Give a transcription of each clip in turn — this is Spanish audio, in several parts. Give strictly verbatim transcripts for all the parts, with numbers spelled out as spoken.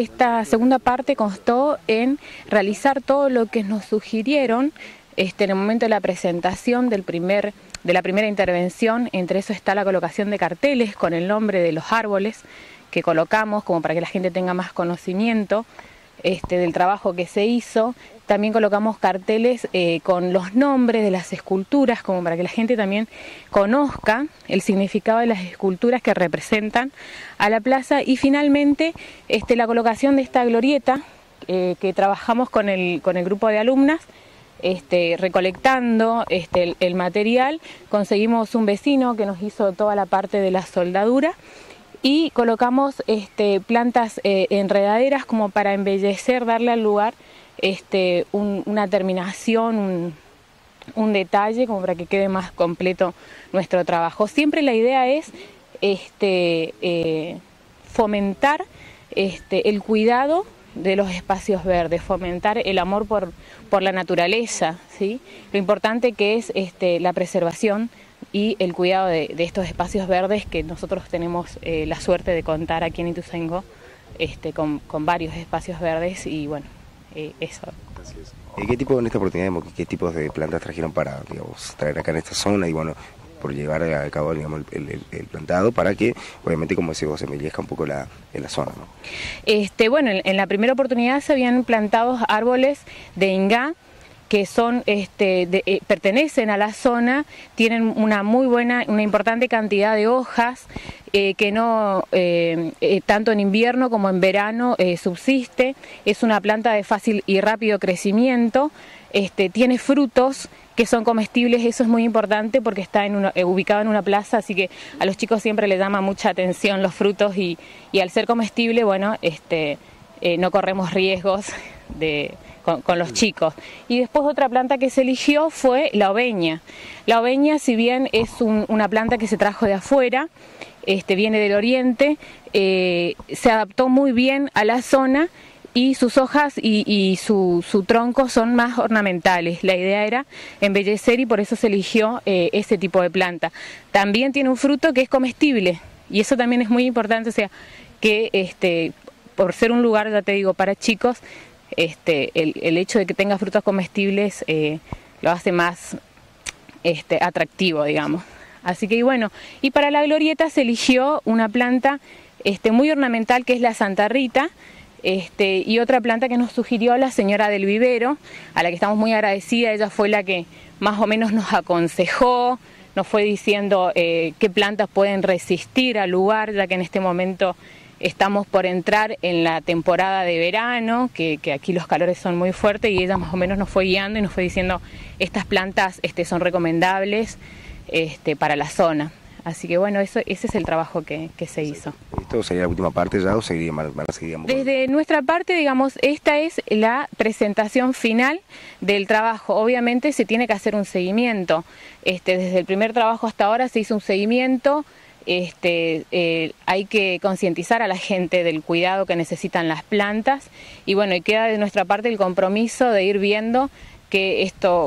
esta segunda parte constó en realizar todo lo que nos sugirieron este, en el momento de la presentación del primer, de la primera intervención. Entre eso está la colocación de carteles con el nombre de los árboles que colocamos, como para que la gente tenga más conocimiento este, del trabajo que se hizo. También colocamos carteles eh, con los nombres de las esculturas, como para que la gente también conozca el significado de las esculturas que representan a la plaza. Y finalmente este, la colocación de esta glorieta eh, que trabajamos con el, con el grupo de alumnas, este, recolectando este, el, el material. Conseguimos un vecino que nos hizo toda la parte de la soldadura y colocamos este, plantas eh, enredaderas como para embellecer, darle al lugar Este, un, una terminación, un, un detalle como para que quede más completo nuestro trabajo. Siempre la idea es este, eh, fomentar este, el cuidado de los espacios verdes, fomentar el amor por, por la naturaleza, ¿sí? Lo importante que es este, la preservación y el cuidado de, de estos espacios verdes que nosotros tenemos eh, la suerte de contar aquí en Ituzaingó este, con, con varios espacios verdes y bueno, Eh, eso. Así es. ¿Qué tipo, en esta oportunidad, qué tipos de plantas trajeron para, digamos, traer acá en esta zona y bueno, por llevar a cabo, digamos, el, el, el plantado para que, obviamente, como decís vos, se embellezca un poco la, en la zona, ¿no? Este, bueno, en, en la primera oportunidad se habían plantado árboles de ingá que son, este, de, eh, pertenecen a la zona, tienen una muy buena, una importante cantidad de hojas, eh, que no, eh, eh, tanto en invierno como en verano eh, subsiste. Es una planta de fácil y rápido crecimiento, este, tiene frutos que son comestibles. Eso es muy importante porque está en una, eh, ubicado en una plaza, así que a los chicos siempre les llama mucha atención los frutos y, y al ser comestible, bueno, este, eh, no corremos riesgos de... Con, con los chicos. Y después otra planta que se eligió fue la oveña. La oveña, si bien es un, una planta que se trajo de afuera, este, viene del oriente, eh, se adaptó muy bien a la zona y sus hojas y, y su, su tronco son más ornamentales. La idea era embellecer y por eso se eligió eh, ese tipo de planta. También tiene un fruto que es comestible y eso también es muy importante, o sea, que este, por ser un lugar, ya te digo, para chicos, Este, el, el hecho de que tenga frutos comestibles eh, lo hace más este, atractivo, digamos. Así que bueno, y para la glorieta se eligió una planta este, muy ornamental que es la Santa Rita, este, y otra planta que nos sugirió la señora del vivero, a la que estamos muy agradecidas. Ella fue la que más o menos nos aconsejó, nos fue diciendo eh, qué plantas pueden resistir al lugar, ya que en este momento estamos por entrar en la temporada de verano, que, que aquí los calores son muy fuertes, y ella más o menos nos fue guiando y nos fue diciendo estas plantas este, son recomendables este, para la zona. Así que bueno, eso, ese es el trabajo que, que se hizo. ¿Esto sería la última parte ya o seguiría, van a seguir? Desde nuestra parte, digamos, esta es la presentación final del trabajo. Obviamente se tiene que hacer un seguimiento. Este, desde el primer trabajo hasta ahora se hizo un seguimiento. Este, eh, hay que concientizar a la gente del cuidado que necesitan las plantas y bueno, y queda de nuestra parte el compromiso de ir viendo que esto,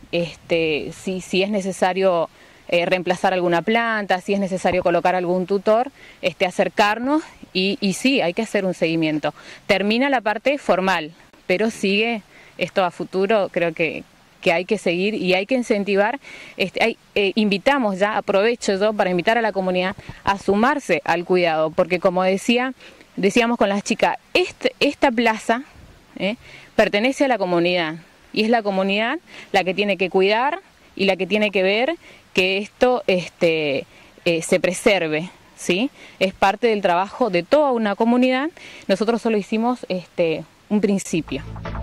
este, si, si es necesario eh, reemplazar alguna planta, si es necesario colocar algún tutor, este, acercarnos y, y sí, hay que hacer un seguimiento. Termina la parte formal, pero sigue esto a futuro, creo que que hay que seguir y hay que incentivar. Este, hay, eh, invitamos ya, aprovecho yo para invitar a la comunidad a sumarse al cuidado, porque como decía, decíamos con las chicas, este, esta plaza eh, pertenece a la comunidad y es la comunidad la que tiene que cuidar y la que tiene que ver que esto este, eh, se preserve, ¿sí? Es parte del trabajo de toda una comunidad. Nosotros solo hicimos este, un principio.